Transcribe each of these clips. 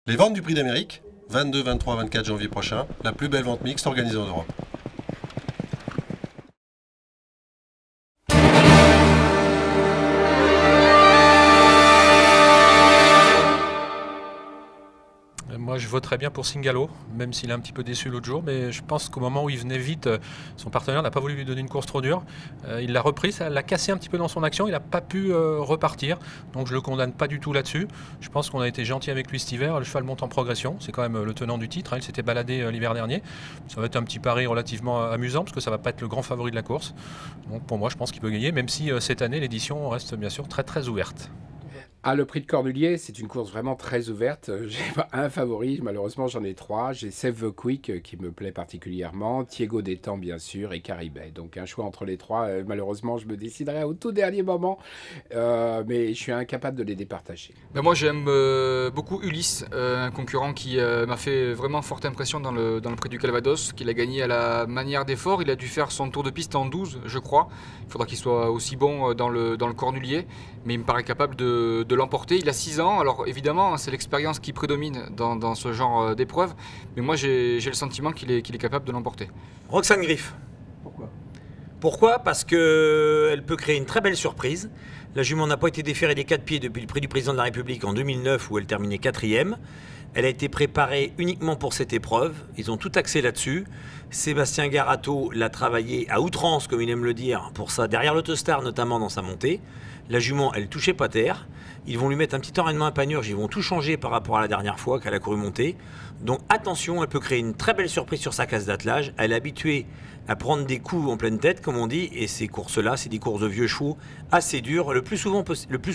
Les ventes du Prix d'Amérique, 22, 23, 24 janvier prochain, la plus belle vente mixte organisée en Europe. Moi, je voterais bien pour Singalo, même s'il est un petit peu déçu l'autre jour. Mais je pense qu'au moment où il venait vite, son partenaire n'a pas voulu lui donner une course trop dure. Il l'a repris, ça l'a cassé un petit peu dans son action. Il n'a pas pu repartir. Donc je le condamne pas du tout là-dessus. Je pense qu'on a été gentil avec lui cet hiver. Le cheval monte en progression. C'est quand même le tenant du titre. Il s'était baladé l'hiver dernier. Ça va être un petit pari relativement amusant parce que ça va pas être le grand favori de la course. Donc pour moi, je pense qu'il peut gagner, même si cette année, l'édition reste bien sûr très très ouverte. Ah, le prix de Cornulier, c'est une course vraiment très ouverte. J'ai pas un favori, malheureusement j'en ai trois. J'ai Save the Quick qui me plaît particulièrement, Thiego Détang bien sûr et Caribet. Donc un choix entre les trois. Malheureusement je me déciderai au tout dernier moment, mais je suis incapable de les départager. Ben moi j'aime beaucoup Ulysse, un concurrent qui m'a fait vraiment forte impression dans le prix du Calvados, qu'il a gagné à la manière d'effort. Il a dû faire son tour de piste en 12 je crois. Il faudra qu'il soit aussi bon dans le Cornulier, mais il me paraît capable de l'emporter. Il a 6 ans, alors évidemment c'est l'expérience qui prédomine dans ce genre d'épreuve, mais moi j'ai le sentiment qu'il est capable de l'emporter. Roxane Griff. Pourquoi? Parce qu'elle peut créer une très belle surprise. La jument n'a pas été déférée des 4 pieds depuis le prix du président de la République en 2009 où elle terminait 4e. Elle a été préparée uniquement pour cette épreuve. Ils ont tout axé là-dessus. Sébastien Garato l'a travaillé à outrance, comme il aime le dire, pour ça, derrière l'Autostar, notamment dans sa montée. La jument, elle touchait pas terre. Ils vont lui mettre un petit enraînement à panurge. Ils vont tout changer par rapport à la dernière fois qu'elle a couru montée. Donc attention, elle peut créer une très belle surprise sur sa case d'attelage. Elle est habituée à prendre des coups en pleine tête, comme on dit. Et ces courses-là, c'est des courses de vieux chevaux assez dures, le plus souvent.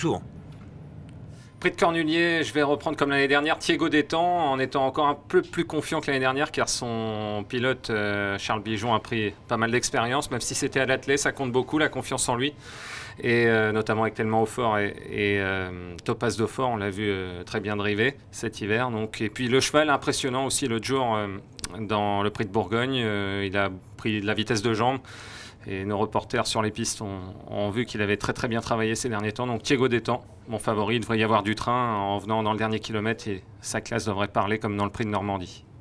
Prix de Cornulier, je vais reprendre comme l'année dernière Thiego Détang en étant encore un peu plus confiant que l'année dernière car son pilote Charles Bijon a pris pas mal d'expérience, même si c'était à l'attelé, ça compte beaucoup la confiance en lui et notamment avec Tellement Hautfort et Topaz Daufort, on l'a vu très bien driver cet hiver. Donc, et puis le cheval impressionnant aussi l'autre jour dans le Prix de Bourgogne, il a pris de la vitesse de jambe. Et nos reporters sur les pistes ont vu qu'il avait très très bien travaillé ces derniers temps. Donc Thiego Détang, mon favori, il devrait y avoir du train en venant dans le dernier kilomètre et sa classe devrait parler comme dans le Prix de Normandie.